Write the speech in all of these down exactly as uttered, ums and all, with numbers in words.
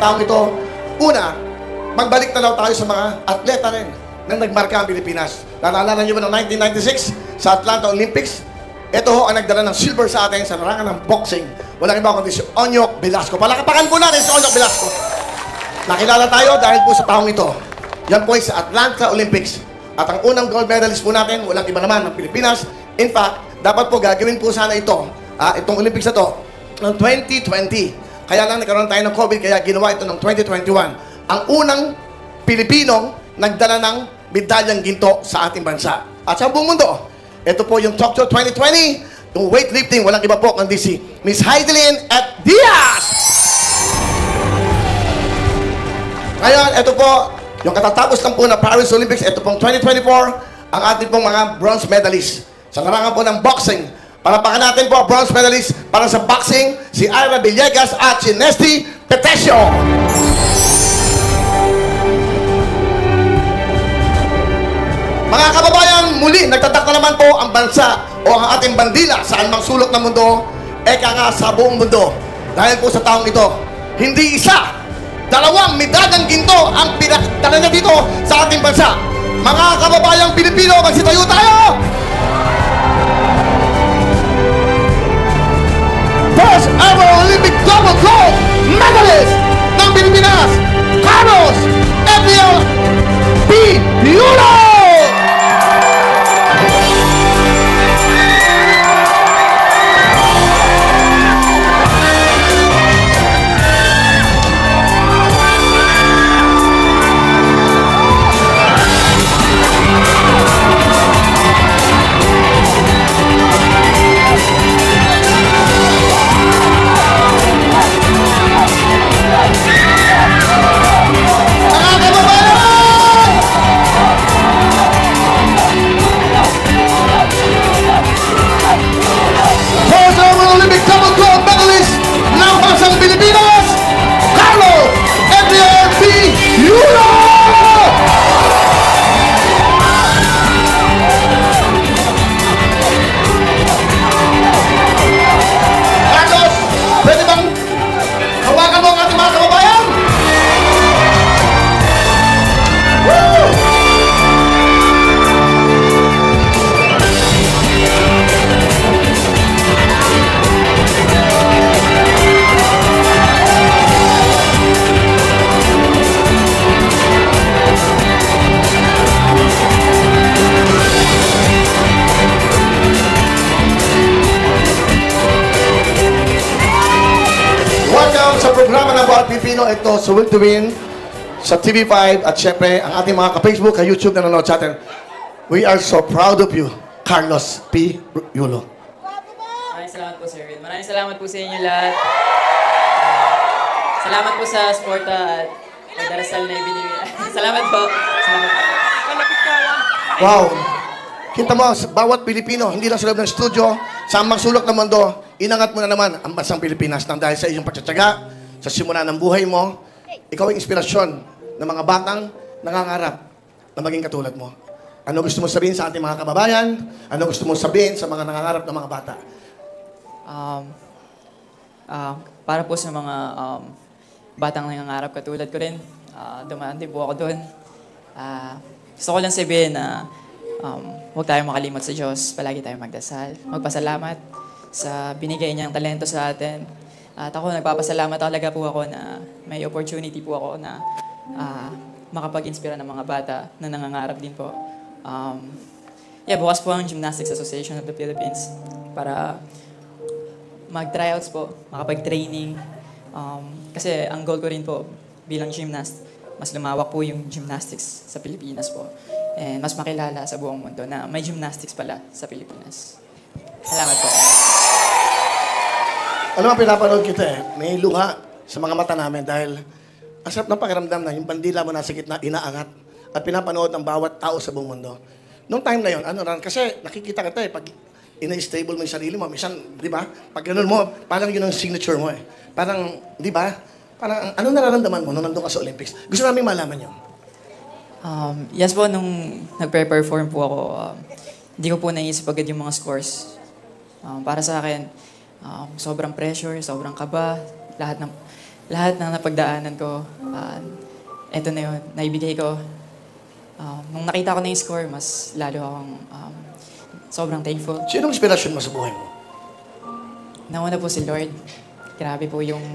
taong ito. Una, magbalik na daw tayo sa mga atleta rin na nagmarka ang Pilipinas. Naalala niyo ba noong nineteen ninety-six sa Atlanta Olympics? Ito ho ang nagdala ng silver sa atin sa larangan ng boxing. Walang iba kundi si Onyok Velasco. Palakapakan po natin si Onyok Velasco. Nakilala tayo dahil po sa taong ito. Yan po ay sa Atlanta Olympics. At ang unang gold medalist po natin, walang iba naman ng Pilipinas. In fact, dapat po gagawin po sana ito, ah, itong Olympics na to, ng twenty twenty. Kaya lang nagkaroon tayo ng COVID, kaya ginawa ito ng twenty twenty-one. Ang unang Pilipinong nagdala ng medalyang ginto sa ating bansa. At sa buong mundo, ito po yung Tokyo twenty twenty, yung weightlifting, walang iba po kundi si Miss Heidelin at Diaz! Ngayon, ito po, yung katatapos lang po na Paris Olympics, ito pong twenty twenty-four, ang ating pong mga bronze medalists. Sa larangan po ng boxing, palapakan natin po ang bronze medalist para sa boxing, si Ira Villegas at si Nesty Petesio. Mga kababayan, muli nagtatak na naman po ang bansa o ang ating bandila sa anumang sulok ng mundo, eka nga sa buong mundo. Dahil po sa taong ito, hindi isa, dalawang medalyang ginto ang pinakdala niya dito sa ating bansa. Mga kababayang Pilipino, magsitayo tayo! First ever Olympic double gold medalist ng Pilipinas, Carlos Emil P. Yulo! Programa ng Bawat Pilipino, ito sa Will to Win, sa T V five, at syempre, ang ating mga ka-Facebook, ka-YouTube na nanonood sa atin. We are so proud of you, Carlos P. Yulo. Maraming salamat po, Sir Will. Maraming salamat po sa inyo lahat. Salamat po sa sporta at darasal na ibinibigay. Salamat po. Salamat po. Wow! Kita mo, sa bawat Pilipino, hindi lang sa loob ng studio, sa amang sulok ng mundo, inangat mo na naman ang bansang Pilipinas nang dahil sa iyong pagtsatsaga, sa simula ng buhay mo, ikaw ay inspirasyon ng mga batang nangangarap na maging katulad mo. Ano gusto mo sabihin sa ating mga kababayan? Ano gusto mo sabihin sa mga nangangarap ng mga bata? Um, uh, para po sa mga um, batang nangangarap katulad ko rin, uh, dumaan din po ako doon. Uh, gusto ko lang sabihin na um, huwag tayong makalimot sa Diyos. Palagi tayong magdasal. Magpasalamat sa binigay niyang talento sa atin. At ako, nagpapasalamat talaga po ako na may opportunity po ako na uh, makapag-inspira ng mga bata na nangangarap din po. Um, yeah, bukas po ang Gymnastics Association of the Philippines para mag-tryouts po, makapag-training. Um, kasi ang goal ko rin po bilang gymnast, mas lumawak po yung gymnastics sa Pilipinas po. And mas makilala sa buong mundo na may gymnastics pala sa Pilipinas. Salamat po. Alam mo, pinapanood kita eh. May luha sa mga mata namin dahil ang sarap ng pakiramdam na yung bandila mo nasa gitna, inaangat at pinapanood ng bawat tao sa buong mundo. Noong time na yon, ano ran, kasi nakikita kita eh, pag ina-stable mo yung sarili mo, minsan, di ba? Pag ganun mo, parang yun ang signature mo eh. Parang, di ba? Parang, ano nararamdaman mo nung nandun ka sa Olympics? Gusto namin malaman yun. Um, yes po, nung nagpe-perform po ako, um, hindi ko po naisip agad yung mga scores. Um, para sa akin, um, sobrang pressure, sobrang kaba, lahat ng lahat ng napagdaanan ko, uh, eto na yun, naibigay ko. Uh, nung nakita ko na yung score, mas lalo akong um, sobrang thankful. Sinong inspirasyon mo sa buhay mo? Nauna po si Lord. Grabe po yung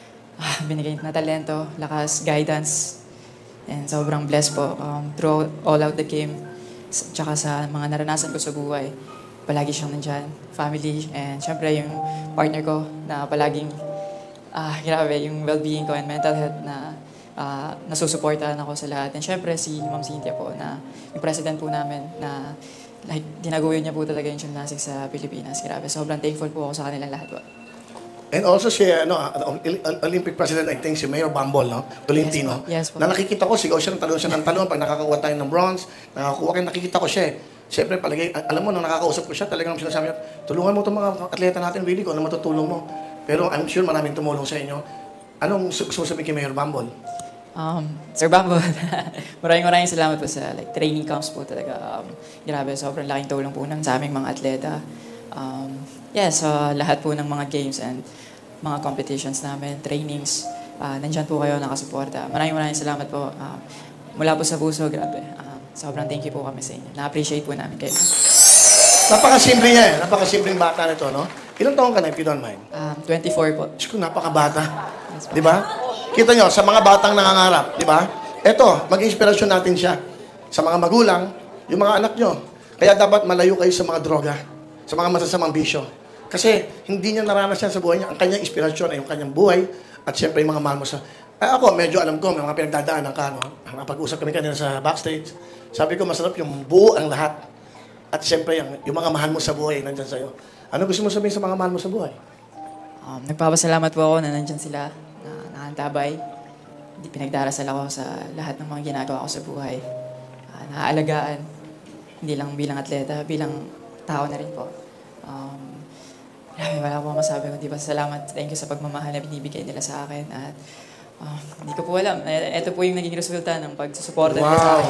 ah, binigay na talento, lakas, guidance, and sobrang blessed po um, through all out the game. S- Tsaka sa mga naranasan ko sa buhay, palagi siyang nandyan. Family, and syempre yung partner ko na palaging, ah, grabe, yung well-being ko and mental health na ah, nasusuportahan ako sa lahat. And syempre si Ma'am Cynthia po, na yung president po namin, na like, dinagawin niya po talaga yung gymnastics sa Pilipinas. Grabe, sobrang thankful po ako sa kanilang lahat po. And also si ano, uh, Olympic President, I think si Mayor Bambol, no? Tolentino. Yes po. Yes po. Na nakikita ko, sigaw siya ng talon siya ng talon. Pag nakakakuha tayo ng bronze, nakakakuha kayo, nakikita ko siya eh. Siyempre, palagay, alam mo, nung nakakausap ko siya, talagang sinasabi niya, tulungan mo itong mga atleta natin, Willie, kung ano matutulong mo. Pero I'm sure maraming tumulong sa inyo. Anong susabihin kay Mayor Bambol? Um, Sir Bamboo, maraming maraming salamat po sa like, training camps po talaga. Um, grabe, sobrang laking tulong po ng sa aming mga atleta. Um, yeah, sa lahat po ng mga games and mga competitions namin, trainings, uh, nandyan po kayo nakasuporta. Maraming maraming salamat po. Um, mula po sa puso, grabe. Um, sobrang thank you po kami sa inyo. Na-appreciate po namin kayo. Napakasimple niya eh. Napakasimpleng bata nito, no? Ilang taon ka na, if you don't mind? Um, twenty-four po. Diyos ko, napakabata. Yes, po. Di ba? Kita nyo, sa mga batang nangangarap, di ba? Ito, mag-inspirasyon natin siya. Sa mga magulang, yung mga anak nyo. Kaya dapat malayo kayo sa mga droga, sa mga masasamang bisyo. Kasi hindi niya naranasan sa buhay niya. Ang kanyang inspirasyon ay yung kanyang buhay at siyempre yung mga mahal mo sa... Ay, ako, medyo alam ko, may mga pinagdadaanan ka, no? Napag-usap kami kanina sa backstage. Sabi ko, masarap yung buo ang lahat. At siyempre, yung, yung mga mahal mo sa buhay nandyan sa'yo. Ano gusto mo sabihin sa mga mahal mo sa buhay? Um, nagpapasalamat po ako na nandyan sila, na nakaantabay. Hindi pinagdarasal ako sa lahat ng mga ginagawa ko sa buhay. Uh, naaalagaan, hindi lang bilang atleta, bilang tao na rin po. Um, grabe, wala po masabi kundi pa salamat. Thank you sa pagmamahal na binibigay nila sa akin. At uh, hindi ko po alam. E- Ito po yung naging resulta ng pagsusuporta nila sa Wow! akin.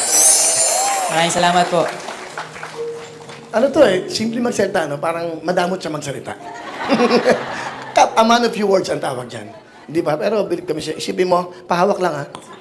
Maraming salamat po. Ano to eh, simple magsalita, no? Parang madamot siya magsalita. A man of few words ang tawag dyan. Di ba? Pero bilib kami siya. Isipin mo, pahawak lang ha.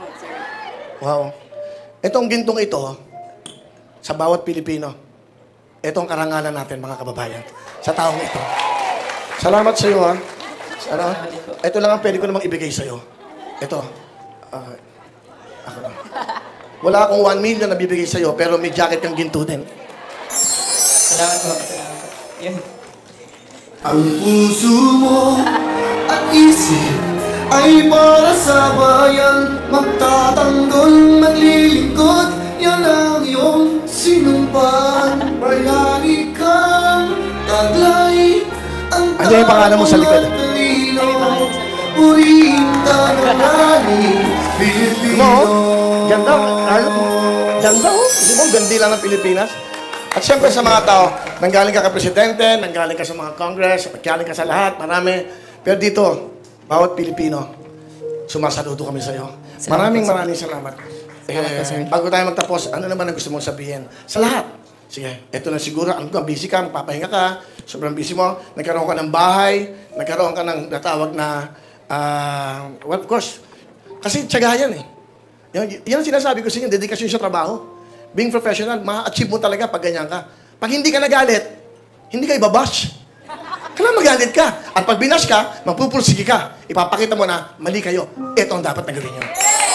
Wow. Itong gintong ito, sa bawat Pilipino, itong karangalan natin, mga kababayan, sa taong ito. Salamat sa iyo, ha. Ano? Ito lang ang pwede ko namang ibigay sa iyo. Ito. Ah, ako lang. Wala akong one million na bibigay sa iyo, pero may jacket kang ginto din. Salamat po. Salamat po. Yun. Ang puso mo at isip ay para sa bayan. Magtatanggol, maglilingkod, yan ang iyong sinumpan. Bayani kang taglay, ang Andiyan yung pangalan mo sa likod. tao at talino. Purihin ka ng rani, Pilipino. No? Ganda. Alam mo? Ganda, oh. Kasi mo, gandi lang ng Pilipinas. At siyempre sa mga tao, nanggaling ka ka presidente, nanggaling ka sa mga congress, nanggaling ka sa lahat, marami. Pero dito, bawat Pilipino, sumasaludo kami sa iyo. Maraming maraming salamat. Eh, bago tayo magtapos, ano naman ang gusto mong sabihin? Sa lahat. Sige, eto na siguro. Ang busy ka, magpapahinga ka, sobrang busy mo, nagkaroon ka ng bahay, nagkaroon ka ng natawag na, uh, well, of course, kasi tiyaga yan eh. Yan, yan ang sinasabi ko sa inyo, dedikasyon sa trabaho. Being professional, ma-achieve mo talaga pag ganyan ka. Pag hindi ka nagalit, hindi ka ibabash. Kailangan magalit ka. At pag binash ka, magpupursige ka. Ipapakita mo na mali kayo. Ito ang dapat na gawin nyo.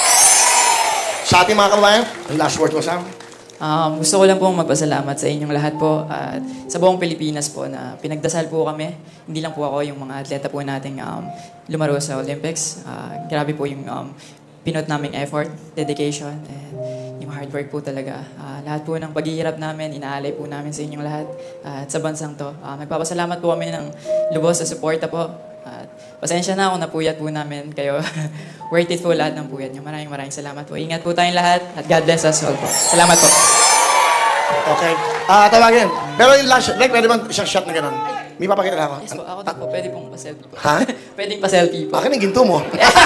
Sa ating mga kababayan, ang last word mo, Sam. Um, gusto ko lang pong magpasalamat sa inyong lahat po at sa buong Pilipinas po na pinagdasal po kami. Hindi lang po ako, yung mga atleta po nating um, lumaro sa Olympics. Uh, grabe po yung um, pinot naming effort, dedication, and yung hard work po talaga. Uh, lahat po ng paghihirap namin, inaalay po namin sa inyong lahat. Uh, at sa bansang to, uh, magpapasalamat po kami ng lubos sa suporta po. At pasensya na kung napuyat po namin kayo. Worth it po lahat ng puyat niyo. Maraming maraming salamat po. Ingat po tayong lahat at God bless us all po. Salamat po. Okay. Ah, tawagin. Pero yung last, like, pwede bang isang shot na gano'n? May papakita na ako. Yes po, ako na po. Pwede pong pa-selfie po. Ha? Pwedeng pa-selfie po. Akin yung ginto mo.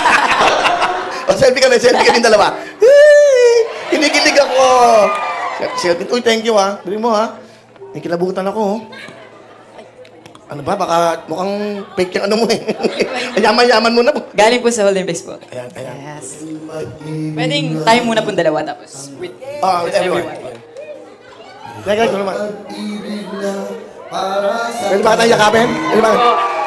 O, selfie kami, selfie kami dalawa. Hey! Kinikilig ako. Selfie. Uy, thank you ha. Bili mo ha. May kilabutan ako. Oh. Ano ba? Baka mukhang fake yung ano mo eh. Yaman-yaman mo na po. Galing po sa Olympics po. Ayan, ayan. Yes. Pwedeng tayo muna po dalawa tapos with, Oh, with everyone. everyone. Teka, ito naman. Pag-ibig na para sa Pwede ba tayo yakapin? Pwede ba?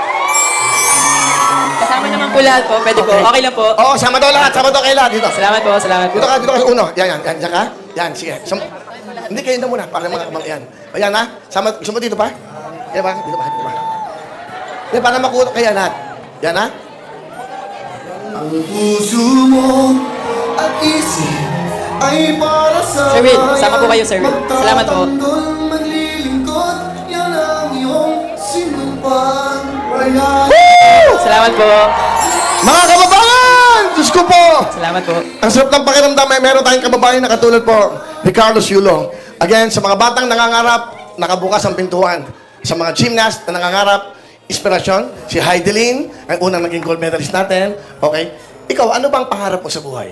Kasama naman po lahat po. Pwede po. Okay lang po. Oo, sama daw lahat. Sama daw kayo lahat. Dito. Salamat po. Salamat po. Dito ka, dito ka sa uno. Yan, yan. Yan, yan ka. Yan, sige. Sam Hindi, kayo na muna. Para mga kamang yan. Ayan ha. Sama, gusto mo dito pa? Yan ba? Dito pa, dito pa. Yan, para makuha kayo lahat. Yan ha. ang puso mo at isip ay para sa Sir Will, sama po kayo, Sir Will. Salamat po. Magtatanggol, maglilingkod, yan ang iyong sinumpang bayan. Salamat po. Mga kababayan! Diyos ko po! Salamat po. Ang sarap ng pakiramdam, may meron tayong kababayan na katulad po ni Carlos Yulo. Again, sa mga batang nangangarap, nakabukas ang pintuan. Sa mga gymnast na nangangarap, inspirasyon, si Heidelin, ang unang naging gold medalist natin. Okay? Ikaw, ano bang pangarap mo sa buhay?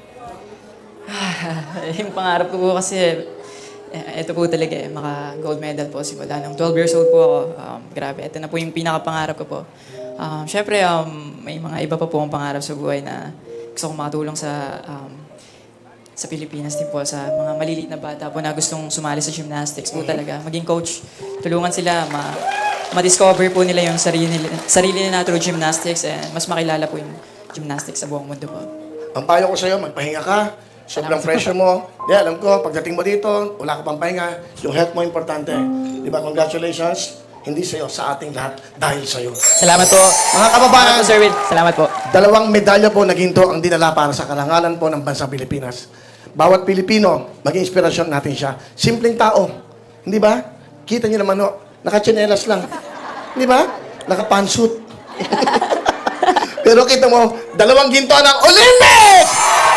Yung pangarap ko po kasi, eh, ito po talaga eh, maka-gold medal po simula nung twelve years old po ako. Um, grabe, ito na po yung pinaka-pangarap ko po. Um, Siyempre, um, may mga iba pa po akong pangarap sa buhay na gusto kong makatulong sa um, sa Pilipinas din po, sa mga maliliit na bata po na gustong sumali sa gymnastics po talaga. Maging coach, tulungan sila, ma ma-discover po nila yung sarili nila, sarili nila through gymnastics and mas makilala po yung gymnastics sa buong mundo po. Ang payo ko sa'yo, magpahinga ka. Sobrang pressure mo. Di, alam ko, pagdating mo dito, wala ka pang pahinga. Yung health mo importante. Di ba, congratulations. Hindi sa'yo, sa ating lahat, dahil sa'yo. Salamat po. Mga kababayan, Salamat po, Sir Will. Salamat po. dalawang medalya po na ginto ang dinala para sa karangalan po ng bansang Pilipinas. Bawat Pilipino, maging inspirasyon natin siya. Simpleng tao. Hindi ba? Kita niyo naman, no? Nakatsinelas lang. Hindi ba? Nakapansut. Pero kita mo, dalawang ginto ng Olympics!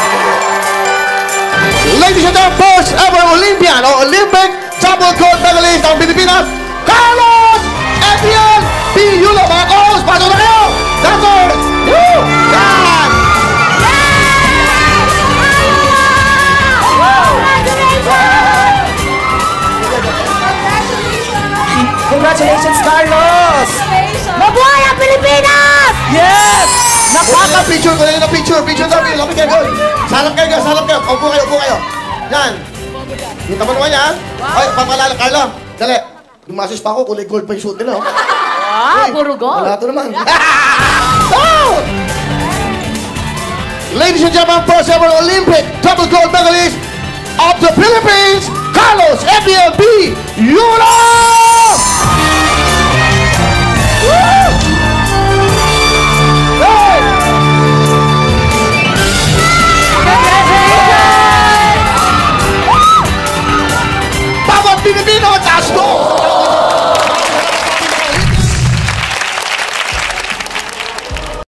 Ladies and gentlemen, first ever Olympian o Olympic double gold medalist ng Pilipinas, Carlos Etienne P. Yulo. Mga calls, pasok na kayo! That's all! Woo! God! Congratulations, Carlos! Mabuhay ang Pilipinas! Yes! Napaka picture ko na picture, picture daw, lapit kayo doon. Salap kayo, guys, salap kayo. Upo kayo, upo kayo. Yan. Kita mo naman yan, ha? Ay, papalala, Carlo. Dali. Dumasis pa ako, kulay gold pa yung suit nila, oh. Ah, puro gold. Wala ito naman. Oh! Ladies and gentlemen, first ever Olympic double gold medalist of the Philippines, Carlos Etienne P. Yulo! Woo! Hey! Bawat Pilipino, taas mo!